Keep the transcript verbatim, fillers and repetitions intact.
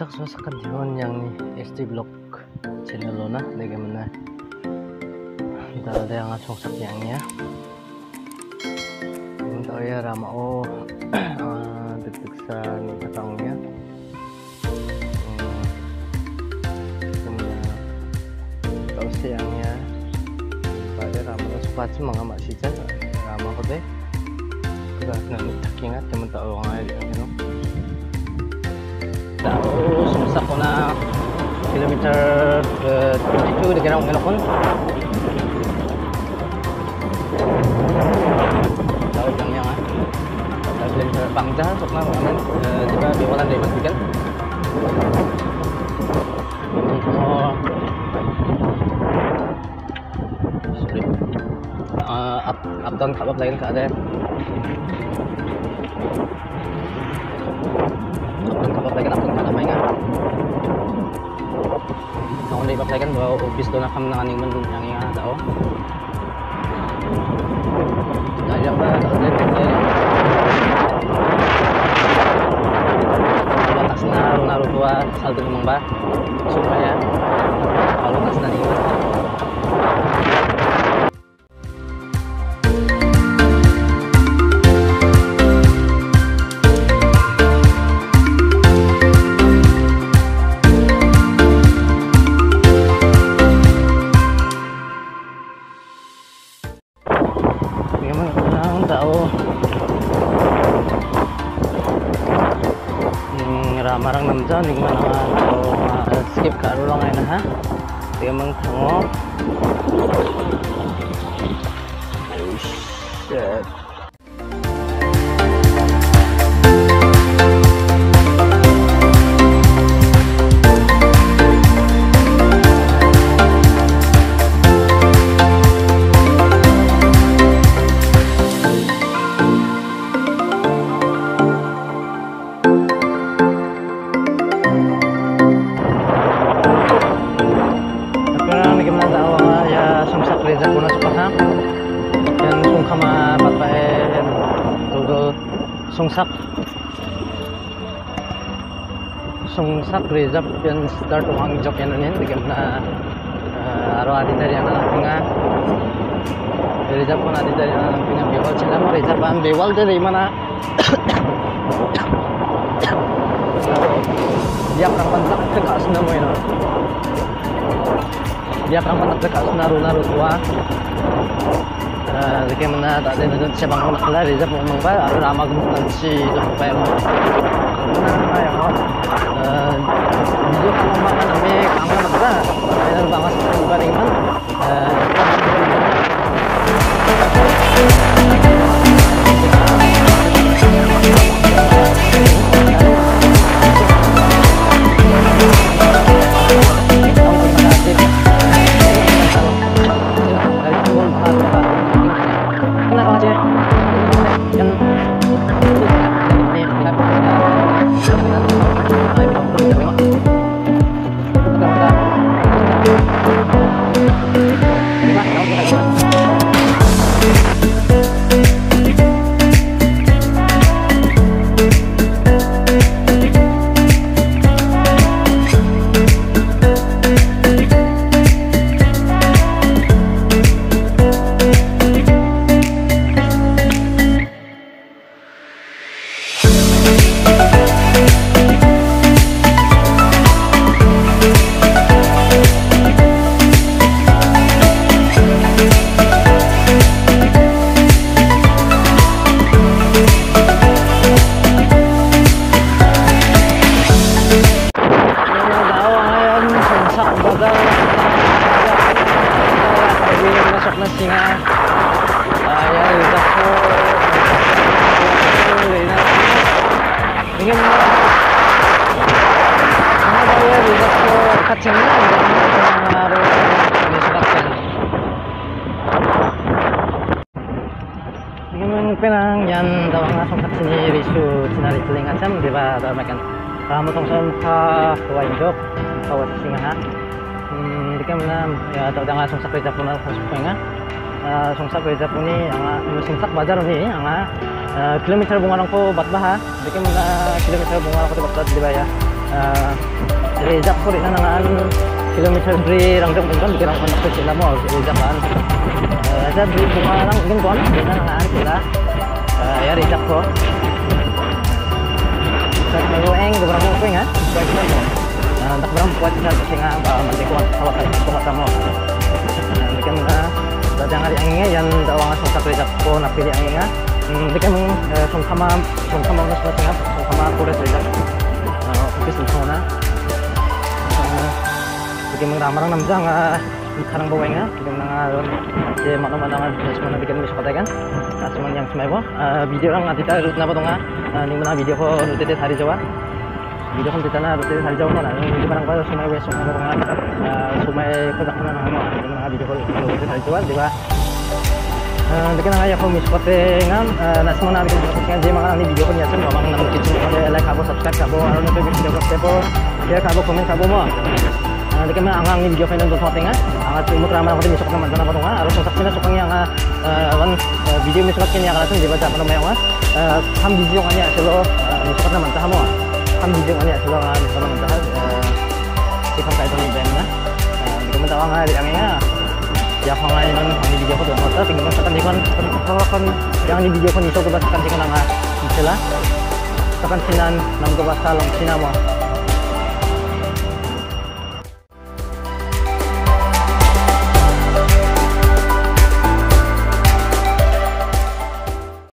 puncak suasa kadyon yang ni S T Block channel lo na dega mana kita ada yang langsung sakyangnya untuk ya rama o deg-deg sa ni katangnya kalau siangnya pada rama lo supat mga masita rama ko deh kita nang takingat teman tahu orang aja you know. Tapos sumasak ko na kilometer uh, twenty-two di kanang ngalakon. Tawag lang yan ha. Sa kilometer pangja sok na mga uh, di ba biwalan day magbigan. Oh. Sorry. Uh, up up down kabab lain ka ada. Kapag lagi ako ng may nga ako na ipaplagan ba office doon na kami nakaning man doon yang nga tao dahil ba batas na naruto tua saldo naman ba supaya kalau tas na niyo marang namja ning mana tao skip ka ro lang ay na ha tiga mang tango oh shit sungsak sungsak reserve yang start uang jok yang ini bagaimana aro adi dari anak tengah reserve pun adi dari anak tengah bewal cila mau reserve an bewal dari mana dia akan pantak dekat senam ini dia akan pantak dekat naru naru tua bagaimana tak ada nanti siapa yang nak kelar reserve memang baik ada ramah nanti sampai mana yang awak itu kalau makan kami kangen apa ada bangas baringan penang yan daw nga song katsini risu tinari telinga jam di ba daw makan kamu tongson ha kawain jok kawat singa ha hmm di kamna ya daw nga song sakre japon na song song sakre japon ni ang sing sak bazar ni ang kilometer bunga ko batbaha di kamna kilometer bunga ko batbat di ba ya rejak ko rin na nangaan kilometer free rangjong kung dikirang konak ko sila mo rejak kan sa di bunga lang din ko din na nangaan sila ya rejak ko sa marueng beberapa mo nga baik mo tak berang kuat sa singa manti ko hawak ko kasama dikan na dadang ari angin yan dawang sa rejak ko napili angin nga dikan sungkama sungkama na sa singa sungkama ko rejak office mo na bikin mengramarang namjang karang bawangnya bikin nangal je mana-mana semana bikin mis katakan semuanya yang semai video orang nanti kita rut napa donga ni mana video ko rute hari jawa video kan kita na rute hari jawa na ni barang ko semai wes semua donga semai ko dakna na mo ni mana video ko rute hari jawa diba bikin nga ko mis katakan na semana bikin katakan je mga ni video ko niya sem mamang nang kitchen ko like kabo subscribe kabo aro na video ko kabo share kabo comment kabo mo nanti kami angang ni video kayo nandun sa ating nga angat umut raman ako din isok naman na nga aros sa saksin na sukang yang wan video mi sukat kanya kalasan di ba sa ano mayo nga ham video kanya silo mi sukat naman sa mo ham video kanya silo nga mi sukat naman sa sikam kayo ni Ben na hindi ko matawa nga di kami nga ya ko nga nang ni video ko doon mata tingnan mo sa kandikan kan yang ni video ko ni so ko ba sa kandikan nga sila sa kansinan nang ko ba sa long sinamo